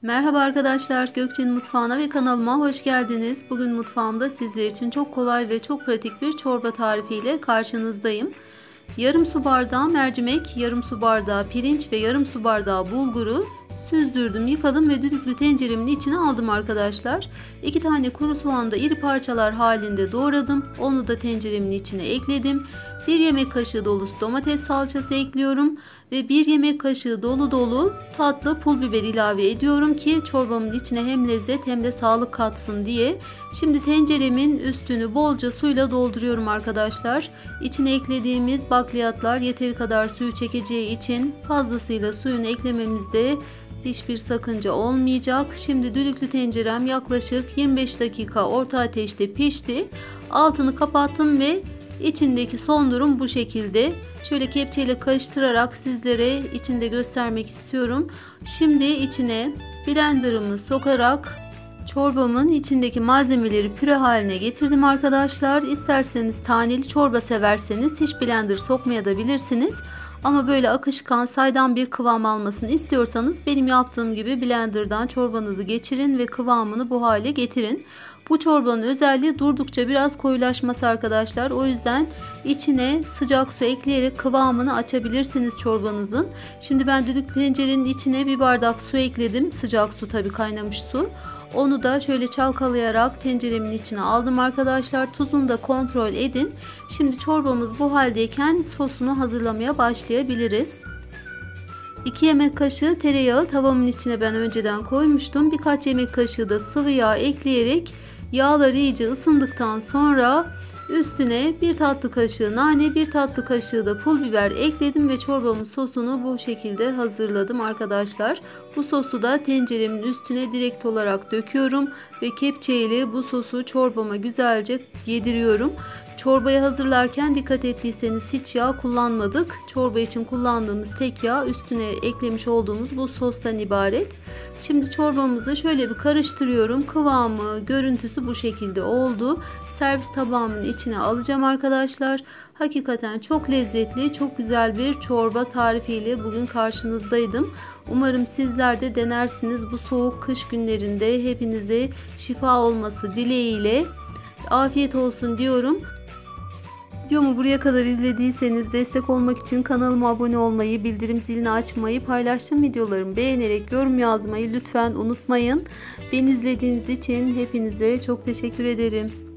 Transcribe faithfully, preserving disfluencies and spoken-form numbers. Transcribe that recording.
Merhaba arkadaşlar, Gökçe'nin mutfağına ve kanalıma hoş geldiniz. Bugün mutfağımda sizler için çok kolay ve çok pratik bir çorba tarifiyle karşınızdayım. Yarım su bardağı mercimek, yarım su bardağı pirinç ve yarım su bardağı bulguru süzdürdüm, yıkadım ve düdüklü tenceremin içine aldım arkadaşlar. iki tane kuru soğanı da iri parçalar halinde doğradım. Onu da tenceremin içine ekledim. bir yemek kaşığı dolusu domates salçası ekliyorum ve bir yemek kaşığı dolu dolu tatlı pul biber ilave ediyorum ki çorbamın içine hem lezzet hem de sağlık katsın diye. Şimdi tenceremin üstünü bolca suyla dolduruyorum arkadaşlar. İçine eklediğimiz bakliyatlar yeteri kadar suyu çekeceği için fazlasıyla suyunu eklememizde hiçbir sakınca olmayacak. Şimdi düdüklü tencerem yaklaşık yirmi beş dakika orta ateşte pişti. Altını kapattım ve içindeki son durum bu şekilde. Şöyle kepçeyle karıştırarak sizlere içinde göstermek istiyorum. Şimdi içine blenderımı sokarak çorbamın içindeki malzemeleri püre haline getirdim arkadaşlar. İsterseniz taneli çorba severseniz hiç blender sokmaya da bilirsiniz. Ama böyle akışkan saydam bir kıvam almasını istiyorsanız benim yaptığım gibi blenderdan çorbanızı geçirin ve kıvamını bu hale getirin. Bu çorbanın özelliği durdukça biraz koyulaşması arkadaşlar. O yüzden içine sıcak su ekleyerek kıvamını açabilirsiniz çorbanızın. Şimdi ben düdüklü tencerenin içine bir bardak su ekledim. Sıcak su, tabii kaynamış su. Onu da şöyle çalkalayarak tenceremin içine aldım arkadaşlar. Tuzunu da kontrol edin. Şimdi çorbamız bu haldeyken sosunu hazırlamaya başlayabiliriz. iki yemek kaşığı tereyağı tavamın içine ben önceden koymuştum. Birkaç yemek kaşığı da sıvı yağ ekleyerek yağlar iyice ısındıktan sonra üstüne bir tatlı kaşığı nane, bir tatlı kaşığı da pul biber ekledim ve çorbamın sosunu bu şekilde hazırladım arkadaşlar. Bu sosu da tenceremin üstüne direkt olarak döküyorum ve kepçeyle bu sosu çorbama güzelce yediriyorum. Çorbayı hazırlarken dikkat ettiyseniz hiç yağ kullanmadık. Çorba için kullandığımız tek yağ üstüne eklemiş olduğumuz bu sostan ibaret. Şimdi çorbamızı şöyle bir karıştırıyorum. Kıvamı, görüntüsü bu şekilde oldu. Servis tabağımın içine alacağım arkadaşlar. Hakikaten çok lezzetli, çok güzel bir çorba tarifiyle bugün karşınızdaydım. Umarım sizler de denersiniz. Bu soğuk kış günlerinde hepinize şifa olması dileğiyle afiyet olsun diyorum. Videomu buraya kadar izlediyseniz destek olmak için kanalıma abone olmayı, bildirim zilini açmayı, paylaştığım videolarımı beğenerek yorum yazmayı lütfen unutmayın. Beni izlediğiniz için hepinize çok teşekkür ederim.